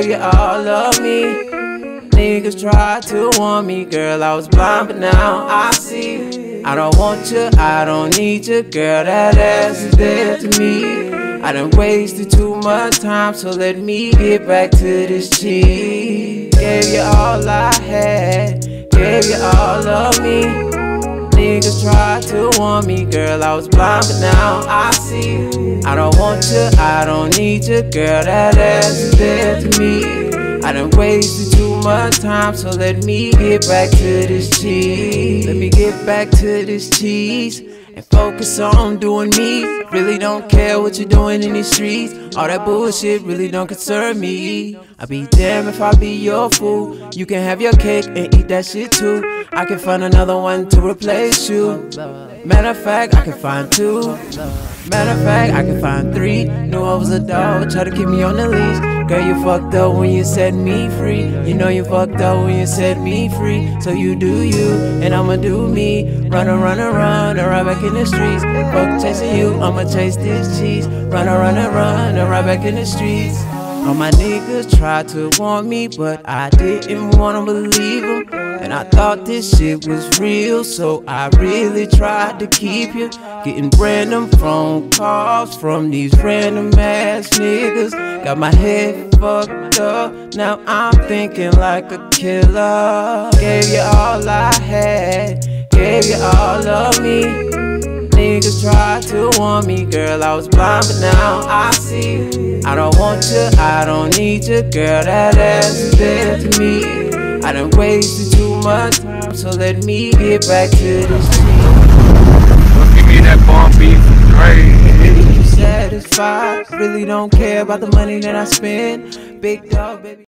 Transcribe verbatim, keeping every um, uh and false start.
gave you all of me. Niggas tried to warn me, girl, I was blind, but now I see. I don't want you, I don't need you, girl, that ass is dead to me. I done wasted too much time, so let me get back to this cheese. Gave you all I had, gave you all of me. Niggas tried to warn me, girl, I was blind, but now I see. I don't want you, I don't need you, girl, that ass is dead to me. I done wasted too much time, so let me get back to this cheese. Let me get back to this cheese and focus on doing me. Really don't care what you're doing in these streets. All that bullshit really don't concern me. I'd be damned if I be your fool. You can have your cake and eat that shit too. I can find another one to replace you. Matter of fact, I can find two. Matter of fact, I can find three. Knew I was a dog, try to keep me on the leash. Girl, you fucked up when you set me free. You know you fucked up when you set me free. So you do you, and I'ma do me. Run, run, run, right back in the streets. Fuck chasing you, I'ma chase this cheese. Run, run, run, right back in the streets. All my niggas tried to warn me, but I didn't wanna believe them. And I thought this shit was real, so I really tried to keep you. Getting random phone calls from these random ass niggas. Got my head fucked up, now I'm thinking like a killer. Gave you all I had, gave you all of me. Niggas tried to warn me, girl, I was blind, but now I see. I don't want you, I don't need you, girl, that ass is dead to me. I done wasted too much time, so let me get back to this cheese. Give me that bomb beef from Dre. You satisfied, really don't care about the money that I spend. Big dog, baby.